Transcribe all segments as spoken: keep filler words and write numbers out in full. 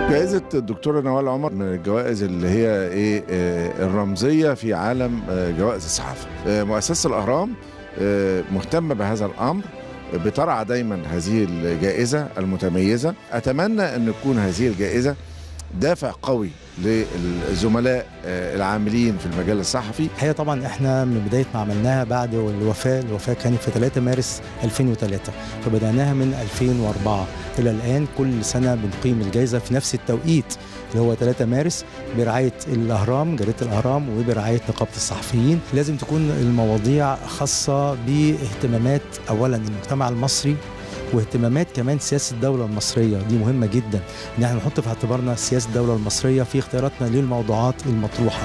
جائزة الدكتورة نوال عمر من الجوائز اللي هي ايه الرمزية في عالم جوائز الصحافة. مؤسسة الأهرام مهتمة بهذا الأمر، بترعى دايما هذه الجائزة المتميزة. أتمنى أن تكون هذه الجائزة دافع قوي للزملاء العاملين في المجال الصحفي. هي طبعا احنا من بدايه ما عملناها بعد الوفاه، الوفاه كانت في ثلاثة مارس ألفين وثلاثة، فبدأناها من ألفين وأربعة الى الان. كل سنه بنقيم الجائزه في نفس التوقيت اللي هو ثلاثة مارس برعايه الاهرام، جريده الاهرام، وبرعايه نقابه الصحفيين. لازم تكون المواضيع خاصه باهتمامات اولا المجتمع المصري، واهتمامات كمان سياسة الدولة المصرية. دي مهمة جدا ان احنا نحط في اعتبارنا سياسة الدولة المصرية في اختياراتنا للموضوعات المطروحة.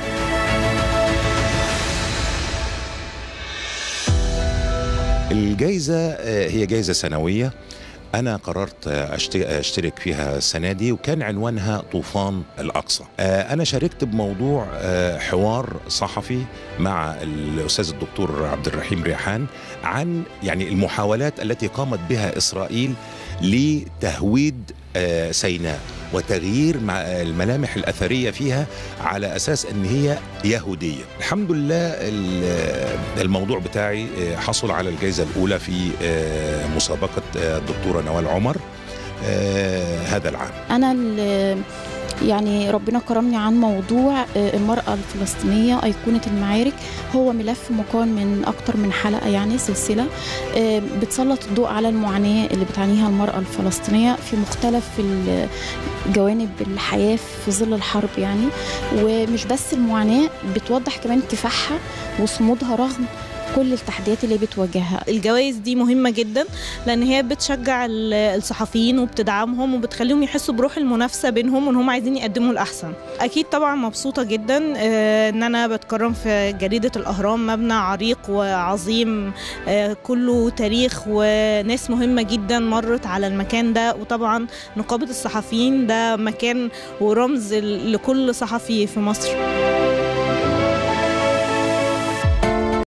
الجائزة هي جائزة سنوية، أنا قررت أشترك فيها السنة دي، وكان عنوانها طوفان الأقصى. أنا شاركت بموضوع حوار صحفي مع الأستاذ الدكتور عبد الرحيم ريحان عن يعني المحاولات التي قامت بها إسرائيل لتهويد سيناء وتغيير الملامح الأثرية فيها على أساس أن هي يهودية. الحمد لله الموضوع بتاعي حصل على الجائزة الأولى في مسابقة الدكتورة نوال عمر هذا العام. أنا يعني ربنا كرمني عن موضوع المرأة الفلسطينية أيقونة المعارك. هو ملف مكون من أكتر من حلقة، يعني سلسلة بتسلط الضوء على المعاناة اللي بتعانيها المرأة الفلسطينية في مختلف جوانب الحياة في ظل الحرب يعني. ومش بس المعاناة، بتوضح كمان كفاحها وصمودها رغم كل التحديات اللي بتواجهها. الجوائز دي مهمة جدا لأن هي بتشجع الصحفيين وبتدعمهم وبتخليهم يحسوا بروح المنافسة بينهم وإن هم عايزين يقدموا الأحسن. أكيد طبعا مبسوطة جدا إن أنا بتكرم في جريدة الأهرام، مبنى عريق وعظيم كله تاريخ وناس مهمة جدا مرت على المكان ده. وطبعا نقابة الصحفيين ده مكان ورمز لكل صحفي في مصر.